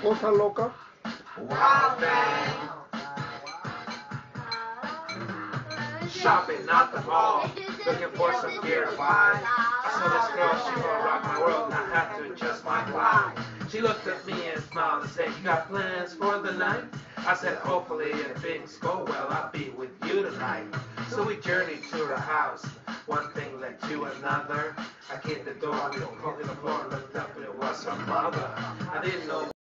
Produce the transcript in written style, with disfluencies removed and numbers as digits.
Cosa loca. Wow, man. Shopping at the mall, looking for some gear to buy. I saw this girl, she gonna rock my world, and I had to adjust my fly. She looked at me and smiled and said, "You got plans for the night?" I said, "Hopefully if things go well, I'll be with you tonight." So we journeyed to her house. One thing led to another. I came to the door, we were on the floor, looked up, and it was her mother. I didn't know